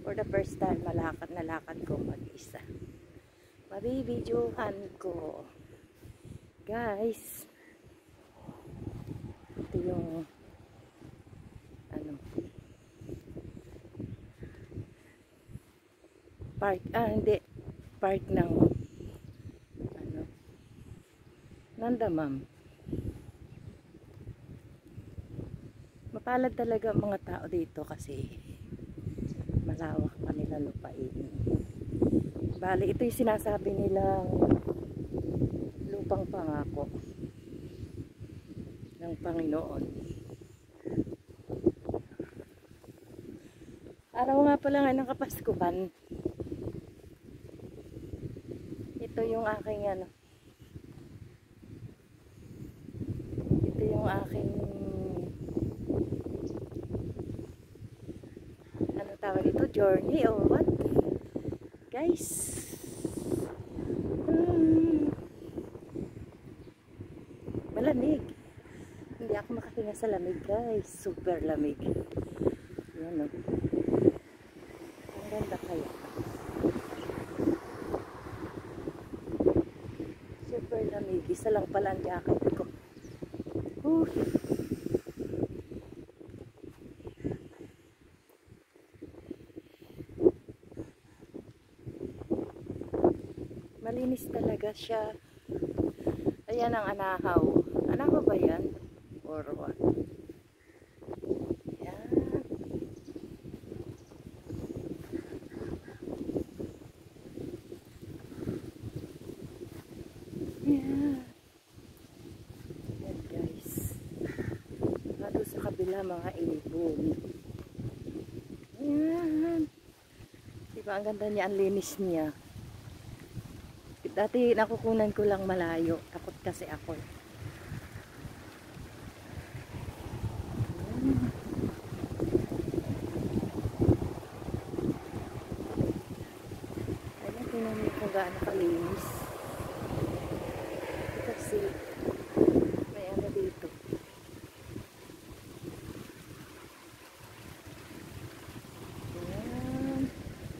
For the first time, malakad na lakad ko mag-isa. Mabibidyohan ko. Guys, ito yung park, hindi, park ng Nandamam. Mapalad talaga ang mga tao dito kasi malawak pa nila lupain. Bali, ito yung sinasabi nilang lupang pangako ng Panginoon. Araw nga pala nga ng Kapaskuhan. Ito yung aking ito yung aking tawag ito, journey or what? Guys, malamig. Hindi ako makahinga sa lamig, guys. Super lamig. Yan, ang ganda kaya. Super lamig. Isa lang pala ang jacket ko. Malinis talaga siya. Ayan ang anahaw. Anahaw ba yan? Or what? Ayan. Ayan. Ayan guys. Lalo sa kabila mga ibon. Ayan. Diba ang ganda niya? Ang linis niya. Dati nakukunan ko lang malayo. Takot kasi ako. Ayan, tingnan niyo kung gaano kalinis. Kasi may dito. Ayan.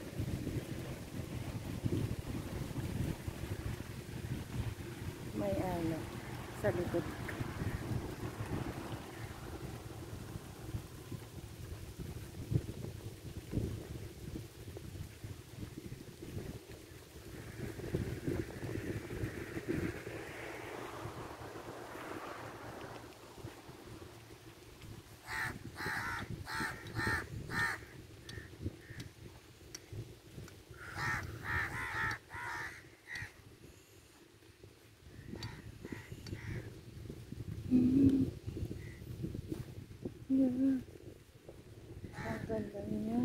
May sa likod. Yeah. Ang ganda niya.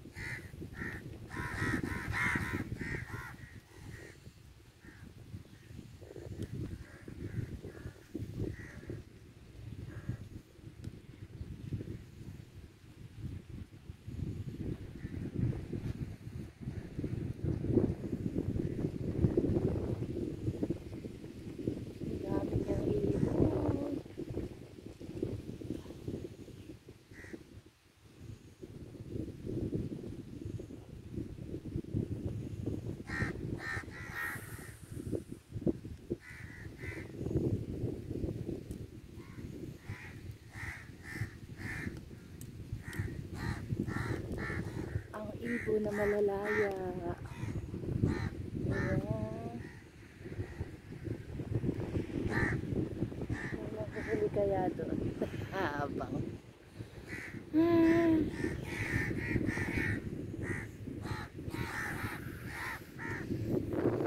Ibon na malalaya. Ayan. May nakuhuli kaya doon.